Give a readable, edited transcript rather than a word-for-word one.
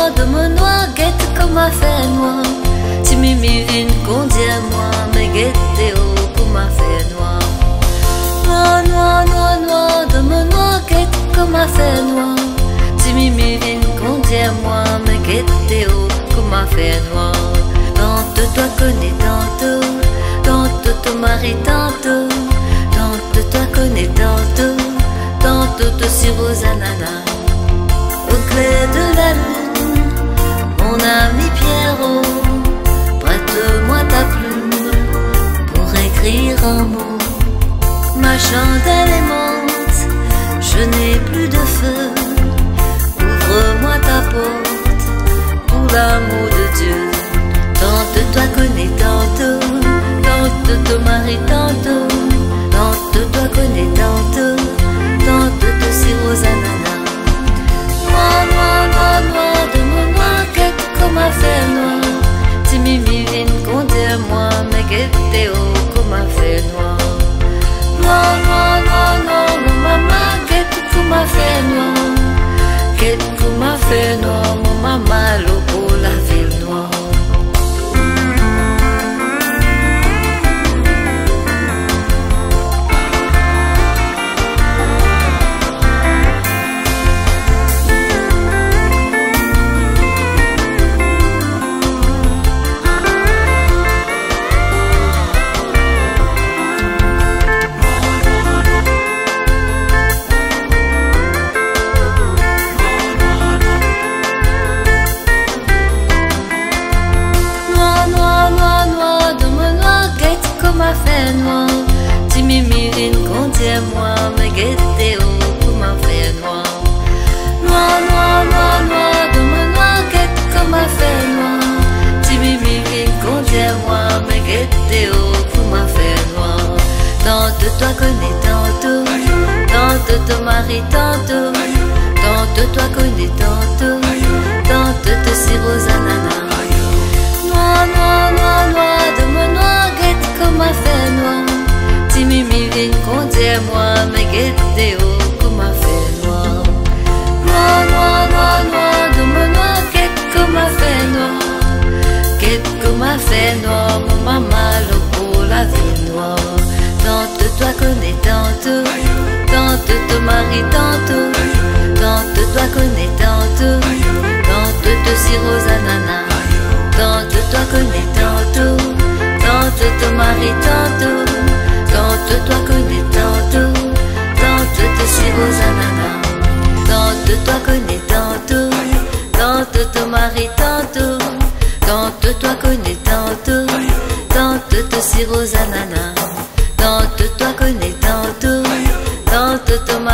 noir, guette comme a fait noir. Si mimi vine qu'on dit à moi, mais guette oh comme a fait noir. Noir, noir, noir, noir, de mon noir, guette comme a fait noir. Si mimi vine qu'on dit à moi, mais guette oh comme a fait noir. Tante toi connais tantôt, tante ton mari tantôt, tante toi connais tantôt, tante te sirose ananas. Au clair de la lune, mon ami Pierrot, prête-moi ta plume pour écrire un mot. Ma chandelle est morte, je n'ai plus de feu. Ouvre-moi ta porte, pour l'amour de Dieu. Tante toi connais tantôt, tante te marie tantôt, tante toi connais tantôt, tante te sirose ananas. Noir, noir, noir, noir, de mon noir, guette comme a fait noir. Si mimi vine compter à moi, mais guette oh comme a fait noir. Noir, noir, noir, noir, mon maman, guette comme a fait noir. Guette comme a fait noir, mon maman, l'eau pour la ville noire. Fait noir, si mimi vine compter à moi, mais guette oh comme a fait noir. Noir, noir, noir, noir, de mon noir, guette comme a fait noir. Si mimi vine compter à moi, mais guette oh comme a fait noir. Tante toi connais tantôt, tante te marie tantôt, tante toi connais tantôt, tante te sirose ananas. Noir, noir, noir, noir, de mon noir, guette comme a fait noir. Si mimi vine compter à moi, mais guette oh comme a fait noir. Noir, noir, noir, noir, de mon noir, guette comme a fait noir. Guette comme a fait noir, mon maman, l'eau pour la vie noire. Tante toi connais tantôt, tante te marie tantôt, tante toi connais tantôt, tante te sirose ananas. Tante toi connais tantôt, tante te marie tantôt, tante toi connais tantôt, tante te sirose ananas. Tante toi connais tantôt, tante te marie tantôt, tante toi connais tantôt, tante te sirose ananas. Tante toi connais tantôt, tante te